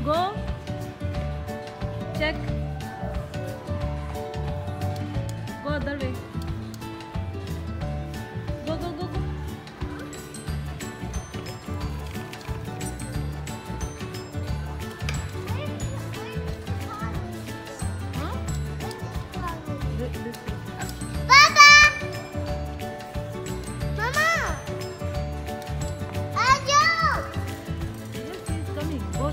Go. Check. Go other way. Go, go, go, go. Huh? This way. Papa! Mama! Ayo! Yes, he's coming. Go.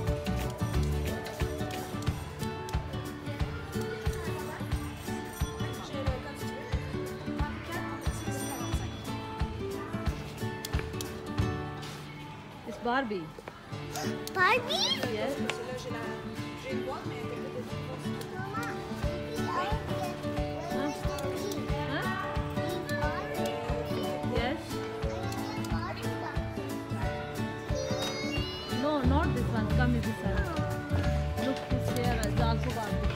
It's Barbie. Barbie? Yes. Mama, Huh? Huh? Yes. No, not this one. Come in this side. Look, this here is also Barbie.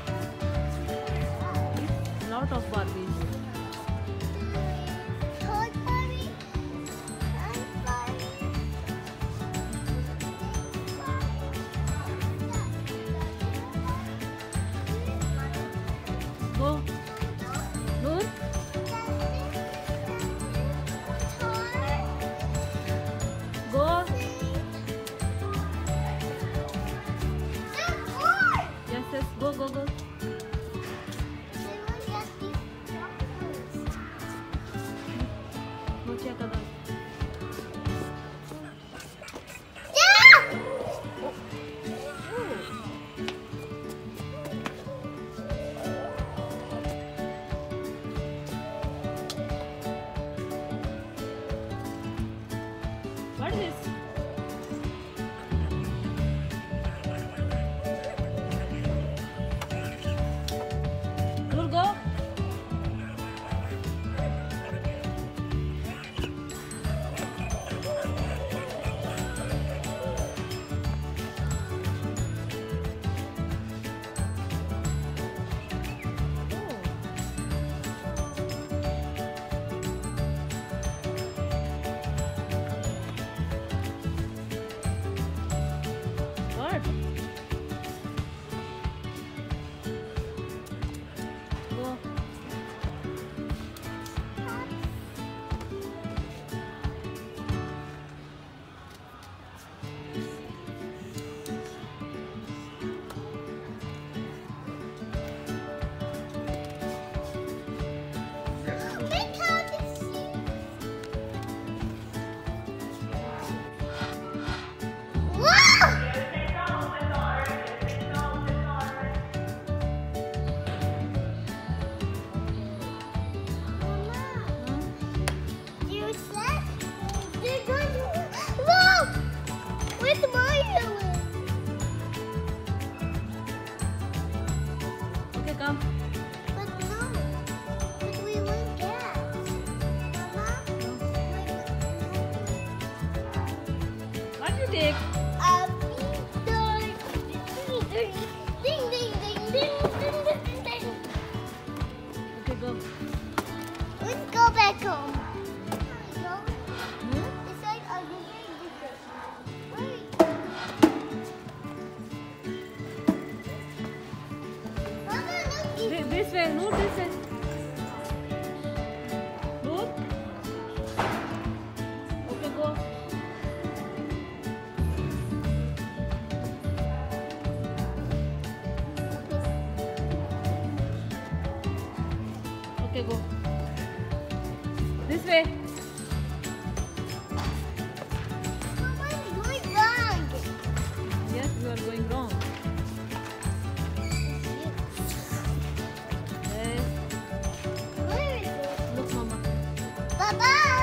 Lot of Barbies. Toy Barbie and Barbie. Go. Noor. Go. Yes, yes. Go, go, go. Go check other. What is this? Noor, go. What? Go. Okay, come. What do you take? Okay, go. Let's go back home. Hmm? It's like a Wait. Mama, look. This way, Noor, this way. Noor? Okay, go. Okay, go. This way. Mama, you're going wrong. Yes, you are going wrong. Yes. Where is it? Look, Mama. Bye-bye.